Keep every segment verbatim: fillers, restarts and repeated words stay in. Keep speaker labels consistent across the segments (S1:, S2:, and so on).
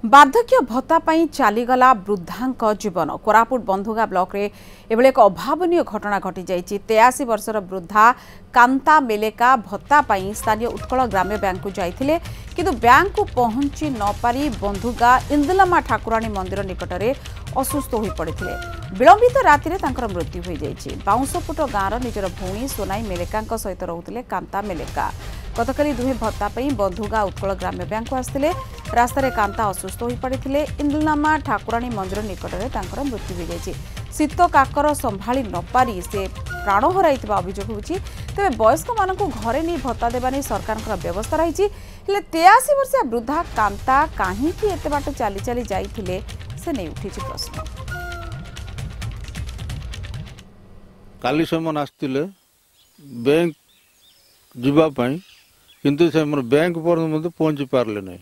S1: बार्धक्य भत्ता पाई चलीगला वृद्धांक जीवन कोरापुट बंधुगा ब्लॉक रे एभले एक अभावनीय घटना घटी जाइछि। तेयासी वर्षर वृद्धा कांता मेलेका भत्ता पाई स्थानीय उत्कल ग्राम्य बैंक को जाइथिले किंतु बैंक को पहुंची न पारी बंधुगा इंदुलमा ठाकुराणी मंदिर निकटरे असुस्थ होई पड़िथिले। विलंबित राति तांकर मृत्यु हो जाइछि। बाउंसपुट गाँवर निजर भौणी सोनाई मेलेका सहित रहुथिले कांता मेलेका। गतकाली दुहे भत्ता पाई बंधुगा उत्कल ग्राम्य बैंक को आसथिले। रास्तार कांता असुस्थ होई पड़िथिले। इंदुलमा ठाकुराणी मंदिर निकटरे तांकर मृत्यु हो जाइछि। शीत काकर संभाली न पारी से प्राण हराइथिबा अभियोग होछि। तेबे वयस्क मानकु घरे नहीं भत्ता देबा नै सरकारक व्यवस्था रहिछि। हेले तेयासी वर्षीय वृद्धा कांता काहींकि एते बाट चली चली जाइथिले से नहीं उठिछि प्रश्न।
S2: काली समय आसतिले बैंक जीवा पाई किंतु से मोर बैंक पर मते पहुंची पारले नहीं।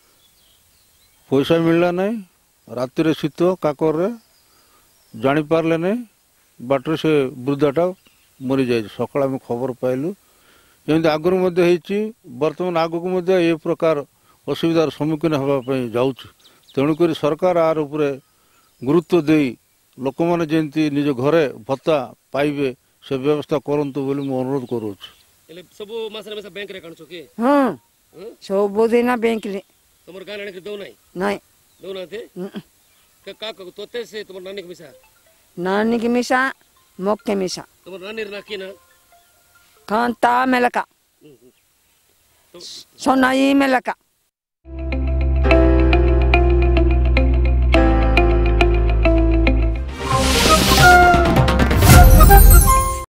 S2: पैसा मिलला नहीं। राति रे शीत काकर रे जानी पारले नहीं। बाटर से वृद्धाटा मरी जाए। सकाळ में खबर पाइलु एमती आगुरी मध्य होइछि। वर्तमान आगक मध्य ए प्रकार असुविधार सम्मुखीन होगा पई जाउछि। तेणुक सरकार आर उपरे गुरुत्व दे लोक मैंने जमी निज घरे भत्ता पाइबे से व्यवस्था करंतु बोली मु अनुरोध करूछि।
S3: सब मासरे मास बैंक रे काढछो के?
S4: हां सब दिन बैंक रे।
S3: तमर गान आने के दो नहीं
S4: नहीं
S3: दो ना थे का का को तोते से तमर नानी के मिसा
S4: नानी के मिसा मक के मिसा
S3: तमर नानी रे ना की ना
S4: कांता मेलका
S3: तो
S4: सोनाई मेलका